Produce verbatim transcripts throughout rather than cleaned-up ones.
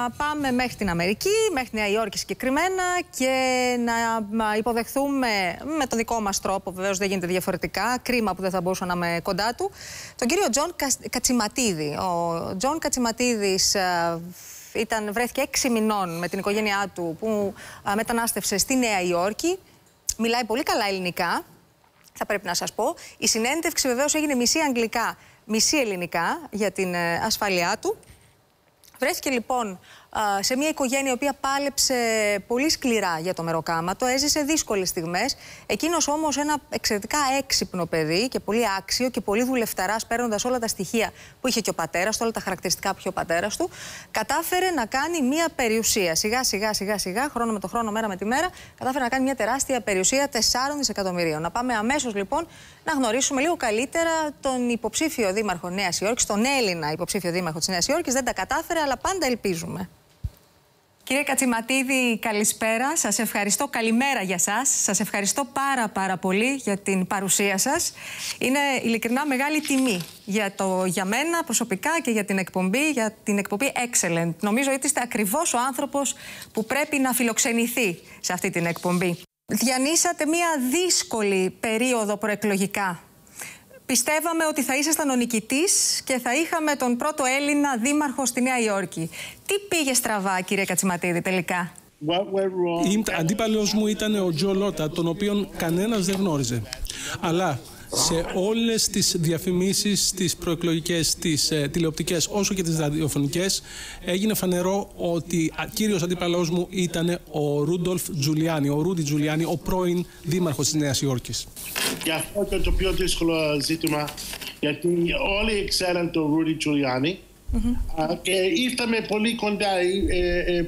πάμε μέχρι την Αμερική, μέχρι τη Νέα Υόρκη συγκεκριμένα, και να υποδεχθούμε με το δικό μας τρόπο, βεβαίως δεν γίνεται διαφορετικά, κρίμα που δεν θα μπορούσα να είμαι κοντά του, τον κύριο Τζον Κατσιματίδη. Ο Τζον Κατσιματίδης ήταν, βρέθηκε έξι μηνών με την οικογένειά του που μετανάστευσε στη Νέα Υόρκη. Μιλάει πολύ καλά ελληνικά, θα πρέπει να σας πω. Η συνέντευξη βεβαίως έγινε μισή αγγλικά, μισή ελληνικά για την ασφαλειά του. Βρέθηκε λοιπόν σε μια οικογένεια η οποία πάλεψε πολύ σκληρά για το μεροκάματο, έζησε δύσκολες στιγμές. Εκείνος όμως, ένα εξαιρετικά έξυπνο παιδί και πολύ άξιο και πολύ δουλευταράς, παίρνοντας όλα τα στοιχεία που είχε και ο πατέρας του, όλα τα χαρακτηριστικά που είχε ο πατέρας του, κατάφερε να κάνει μια περιουσία. Σιγά σιγά σιγά σιγά, χρόνο με το χρόνο, μέρα με τη μέρα, κατάφερε να κάνει μια τεράστια περιουσία τεσσάρων δισεκατομμυρίων. Να πάμε αμέσως λοιπόν να γνωρίσουμε λίγο καλύτερα τον υποψήφιο δήμαρχο Νέας Υόρκης, τον Έλληνα υποψήφιο δήμαρχο της Νέας Υόρκης. Δεν τα κατάφερε, αλλά πάντα ελπίζουμε. Κύριε Κατσιματίδη, καλησπέρα. Σας ευχαριστώ. Καλημέρα για σας. Σας ευχαριστώ πάρα πάρα πολύ για την παρουσία σας. Είναι ειλικρινά μεγάλη τιμή για, το, για μένα προσωπικά και για την εκπομπή, για την εκπομπή Excellent. Νομίζω ότι είστε ακριβώς ο άνθρωπος που πρέπει να φιλοξενηθεί σε αυτή την εκπομπή. Διανύσατε μια δύσκολη περίοδο προεκλογικά. Πιστεύαμε ότι θα ήσασταν ο νικητής και θα είχαμε τον πρώτο Έλληνα δήμαρχο στη Νέα Υόρκη. Τι πήγε στραβά, κύριε Κατσιματίδη, τελικά? Η αντίπαλος μου ήταν ο Τζο Λότα, τον οποίον κανένας δεν γνώριζε. Αλλά σε όλες τις διαφημίσεις, τις προεκλογικές, τις ε, τηλεοπτικές, όσο και τις ραδιοφωνικές, έγινε φανερό ότι α, κύριος αντίπαλός μου ήταν ο Ρούντολφ Τζουλιάνι, ο Ρούντι Τζουλιάνι, ο πρώην δήμαρχος της Νέας Υόρκης. Και αυτό ήταν το πιο δύσκολο ζήτημα, γιατί όλοι ξέραν τον Ρούντι Τζουλιάνι mm-hmm. και ήρθαμε πολύ κοντά. Ε, ε,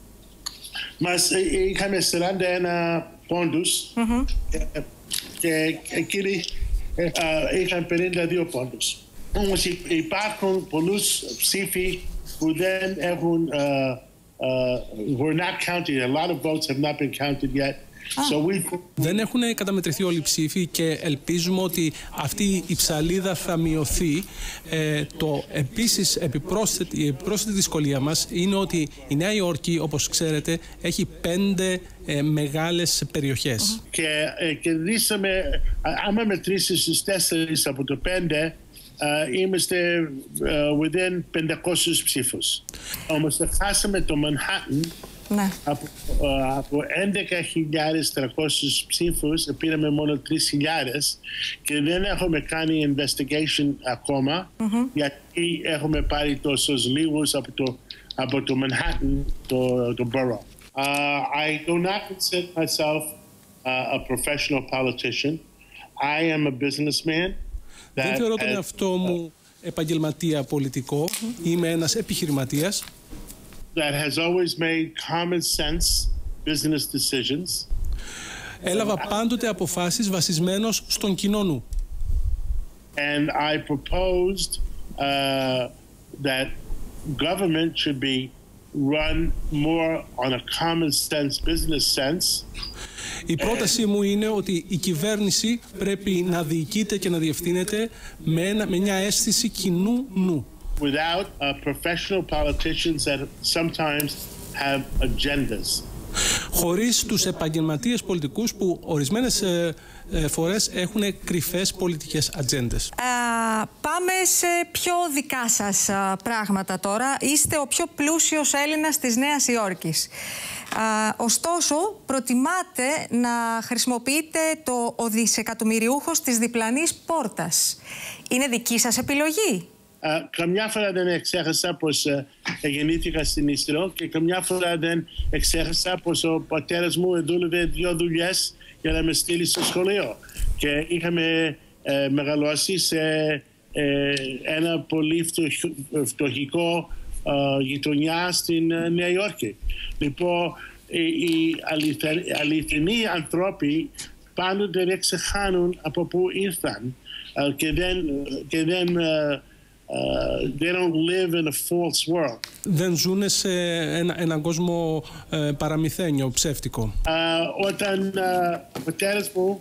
μας ε, είχαμε σαράντα ένα πόντους mm-hmm. και, και εκείνοι Uh, είχαν πενήντα δύο πόντους. Όμως υπάρχουν πολλούς ψήφοι που δεν έχουν, uh, uh, were not counted. A lot of votes have not been counted yet. Ah. So we... Δεν έχουν καταμετρηθεί όλοι οι ψήφοι και ελπίζουμε ότι αυτή η ψαλίδα θα μειωθεί. Ε, το επίσης επιπρόσθετη, η επιπρόσθετη δυσκολία μας είναι ότι η Νέα Υόρκη, όπως ξέρετε, έχει πέντε ε, μεγάλες περιοχές. Mm-hmm. Και ε, κερδίσαμε, άμα μετρήσεις στις τέσσερις από το πέντε, Uh, είμαστε uh, within πεντακόσιους ψήφους. Όμως χάσαμε το Manhattan ναι. από, uh, από έντεκα χιλιάδες τριακόσιους ψήφους, πήραμε μόνο τρεις χιλιάδες και δεν έχουμε κάνει investigation ακόμα mm-hmm. γιατί έχουμε πάρει τόσους λίγους από το, από το Manhattan, το, το borough. Uh, I do not consider myself uh, a professional politician. I am a businessman. Δεν θεωρώ τον εαυτό μου επαγγελματία πολιτικό. Mm-hmm. Είμαι ένας επιχειρηματίας. That has always made common sense business decisions. Έλαβα πάντοτε αποφάσεις βασισμένος στον κοινό νου. And I proposed uh, that government should be run more on a common sense business sense. Η πρότασή μου είναι ότι η κυβέρνηση πρέπει να διοικείται και να διευθύνεται με, ένα, με μια αίσθηση κοινού νου. Without uh, professional politicians that sometimes have agendas. Χωρίς τους επαγγελματίες πολιτικούς που ορισμένες ε, ε, φορές έχουν κρυφές πολιτικές ατζέντες. Πάμε σε πιο δικά σας α, πράγματα τώρα. Είστε ο πιο πλούσιος Έλληνας της Νέας Υόρκης. Α, ωστόσο, προτιμάτε να χρησιμοποιείτε το ο δισεκατομμυριούχος της διπλανής πόρτας. Είναι δική σας επιλογή? Uh, καμιά φορά δεν εξέχασα πως uh, γεννήθηκα στην Ήστρο και καμιά φορά δεν εξέχασα πως ο πατέρας μου δούλευε δύο δουλειές για να με στείλει στο σχολείο. Και είχαμε uh, μεγαλώσει σε uh, ένα πολύ φτωχικό uh, γειτονιά στην uh, Νέα Υόρκη. Λοιπόν, οι αληθινοί άνθρωποι πάντοτε δεν ξεχάνουν από πού ήρθαν uh, και δεν, και δεν uh, Uh, they don't live in a false world. Δεν ζουν σε ένα, έναν κόσμο ε, παραμυθένιο, ψεύτικο. Uh, όταν uh, ο πατέρας μου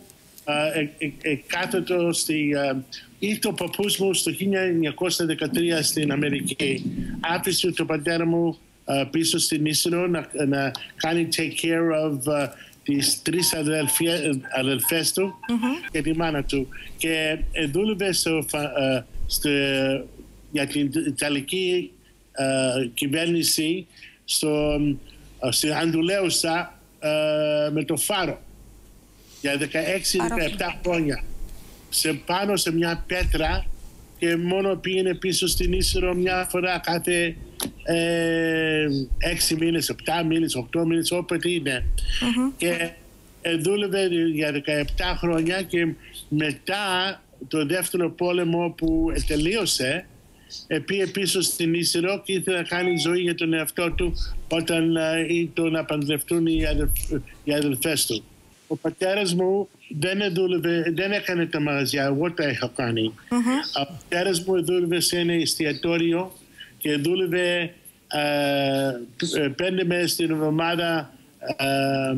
εκάθετο στη... Uh, ήρθε ο παππούς μου στο χίλια εννιακόσια δεκατρία στην Αμερική. Άφησε τον πατέρα μου πίσω στην Ίσυρο να, να κάνει take care of uh, τις τρεις αδελφές του mm-hmm. και τη μάνα του. Και δούλευε στο, uh, στο, για την Ιταλική uh, κυβέρνηση στο, uh, στην Ανδουλέουσα uh, με το Φάρο για δεκαέξι δεκαεπτά χρόνια. Σε, πάνω σε μια πέτρα και μόνο πήγαινε πίσω στην Ίσυρο μια φορά κάθε ε, έξι μήνες, επτά μήνες, οκτώ μήνες, όποτε είναι. Mm-hmm. Και ε, δούλευε για δεκαεπτά χρόνια και μετά το δεύτερο πόλεμο που τελείωσε ε, πήγε πίσω στην Ίσυρο και ήθελε να κάνει ζωή για τον εαυτό του όταν ε, το να παντρευτούν οι, αδελφ, οι αδελφές του. Ο πατέρας μου δεν, δούλευε, δεν έκανε τα μαγαζιά, εγώ τα είχα κάνει. Mm-hmm. Ο πατέρας μου δούλευε σε ένα εστιατόριο και δούλευε uh, πέντε μέρες την εβδομάδα uh,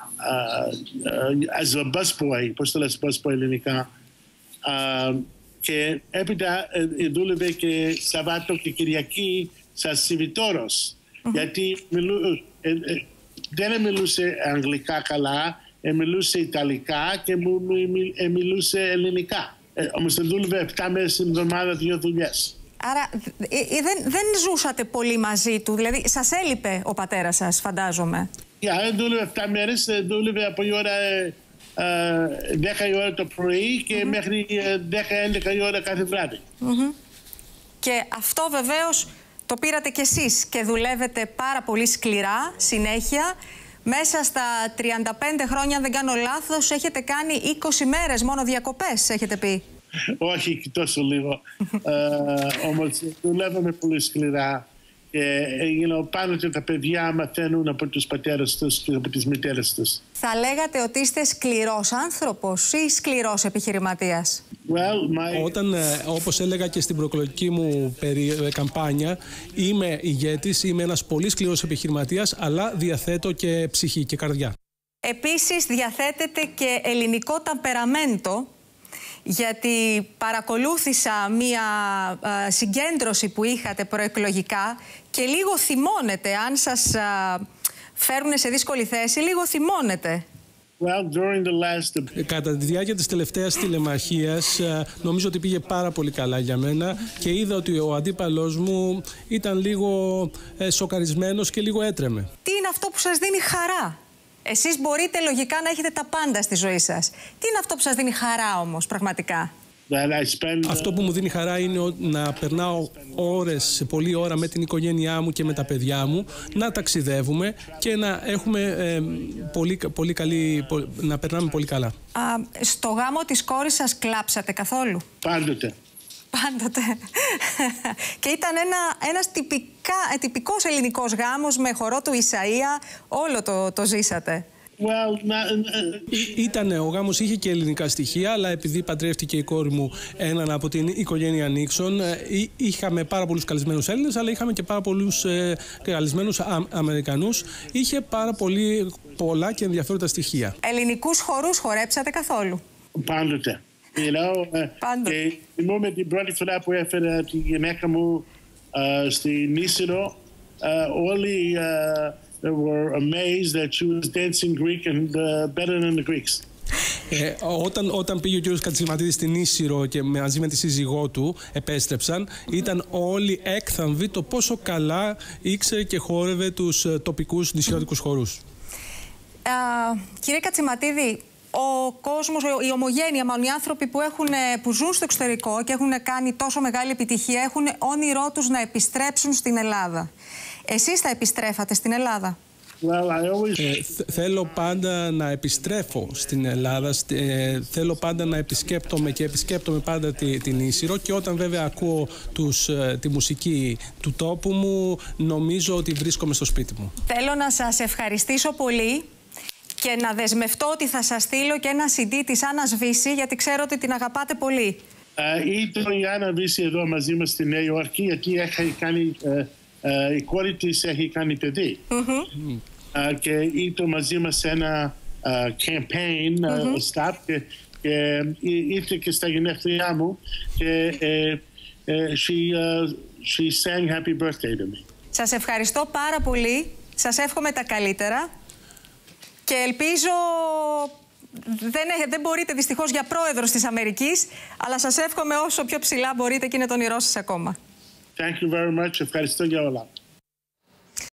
uh, as a busboy, πώς το λες busboy ελληνικά. Uh, και έπειτα uh, δούλευε και Σαββάτο και Κυριακή σαν σιβητόρος. Mm-hmm. Γιατί μιλού, uh, uh, δεν μιλούσε αγγλικά καλά, μιλούσε Ιταλικά και μου μιλούσε ελληνικά. Ε, όμως δούλευε επτά μέρες την εβδομάδα, δύο δουλειές. Άρα ε, ε, δεν, δεν ζούσατε πολύ μαζί του, δηλαδή σας έλειπε ο πατέρας σας, φαντάζομαι. Yeah, δούλευε επτά μέρες, δούλευε από η ώρα ε, δέκα η ώρα το πρωί και mm-hmm. μέχρι δέκα έντεκα η ώρα κάθε βράδυ. Mm-hmm. Και αυτό βεβαίως το πήρατε κι εσείς και δουλεύετε πάρα πολύ σκληρά, συνέχεια. Μέσα στα τριάντα πέντε χρόνια, αν δεν κάνω λάθος, έχετε κάνει είκοσι μέρες μόνο διακοπές, έχετε πει. Όχι, τόσο λίγο. ε, όμως δουλεύαμε πολύ σκληρά. Και you know, πάντοτε τα παιδιά μαθαίνουν από τους πατέρες τους και από τις μητέρες τους. Θα λέγατε ότι είστε σκληρός άνθρωπος ή σκληρός επιχειρηματίας? Well, my... Όταν, όπως έλεγα και στην προεκλογική μου περί, καμπάνια, είμαι ηγέτης, είμαι ένας πολύ σκληρός επιχειρηματίας, αλλά διαθέτω και ψυχή και καρδιά. Επίσης διαθέτετε και ελληνικό ταμπεραμέντο, γιατί παρακολούθησα μία α, συγκέντρωση που είχατε προεκλογικά και λίγο θυμώνετε, αν σας α, φέρουν σε δύσκολη θέση, λίγο θυμώνετε. Well, during the last... Κατά τη διάρκεια της τελευταίας τηλεμαχίας νομίζω ότι πήγε πάρα πολύ καλά για μένα και είδα ότι ο αντίπαλός μου ήταν λίγο ε, σοκαρισμένος και λίγο έτρεμε. Τι είναι αυτό που σας δίνει χαρά? Εσείς μπορείτε λογικά να έχετε τα πάντα στη ζωή σας. Τι είναι αυτό που σας δίνει χαρά όμως πραγματικά? Αυτό που μου δίνει χαρά είναι να περνάω ώρες, πολλή ώρα με την οικογένειά μου και με τα παιδιά μου, να ταξιδεύουμε και να έχουμε ε, πολύ, πολύ καλή, να περνάμε πολύ καλά. Α, στο γάμο της κόρης σας κλάψατε καθόλου? Πάντοτε. Πάντοτε. Και ήταν ένα, ένας τυπικά, τυπικός ελληνικός γάμος με χορό του Ισαΐα, όλο το, το ζήσατε. Well, not... Ήτανε, ο γάμος είχε και ελληνικά στοιχεία, αλλά επειδή παντρεύτηκε η κόρη μου έναν από την οικογένεια Νίξον, είχαμε πάρα πολλούς καλεσμένους Έλληνες, αλλά είχαμε και πάρα πολλούς ε, καλεσμένους Α, Αμερικανούς. Είχε πάρα πολύ, πολλά και ενδιαφέροντα στοιχεία. Ελληνικούς χορούς χορέψατε καθόλου? Πάντοτε. You know, και θυμόμαι την πρώτη φορά που έφερα τη γυναίκα μου uh, στην Ίσυρο, uh, όλοι uh, were amazed that she was dancing Greek and uh, better than the Greeks. Ε, όταν, όταν πήγε ο κύριος Κατσιματίδης στην Ίσυρο και μαζί με τη σύζυγό του επέστρεψαν, ήταν όλοι έκθαμβοι το πόσο καλά ήξερε και χόρευε τους τοπικούς νησιώτικους χορούς. Uh, κύριε Κατσιματίδη, ο κόσμος, η ομογένεια, μάλλον οι άνθρωποι που, έχουν, που ζουν στο εξωτερικό και έχουν κάνει τόσο μεγάλη επιτυχία, έχουν όνειρό τους να επιστρέψουν στην Ελλάδα. Εσείς θα επιστρέφατε στην Ελλάδα? Well, I always... ε, θέλω πάντα να επιστρέφω στην Ελλάδα, ε, θέλω πάντα να επισκέπτομαι και επισκέπτομαι πάντα τη, την Ίσυρο και όταν βέβαια ακούω τους, ε, τη μουσική του τόπου μου, νομίζω ότι βρίσκομαι στο σπίτι μου. Θέλω να σας ευχαριστήσω πολύ και να δεσμευτώ ότι θα σας στείλω και ένα σι ντι της Άννας Βύση, γιατί ξέρω ότι την αγαπάτε πολύ. Uh, ήταν η Άννα Βύση εδώ μαζί μας στη Νέα Υόρκη, γιατί έχει κάνει, uh, uh, η κόρη της έχει κάνει παιδί. Mm-hmm. Uh, και ήταν μαζί μας σε ένα uh, campaign, mm-hmm. uh, stop, και, και ήρθε και στα γενέθλιά μου και uh, uh, she, uh, she sang happy birthday to me. Σας ευχαριστώ πάρα πολύ. Σας εύχομαι τα καλύτερα. Και ελπίζω... Δεν, δεν μπορείτε δυστυχώς για πρόεδρος της Αμερικής, αλλά σας εύχομαι όσο πιο ψηλά μπορείτε και είναι το όνειρό σας ακόμα. Thank you very much. Ευχαριστώ για όλα.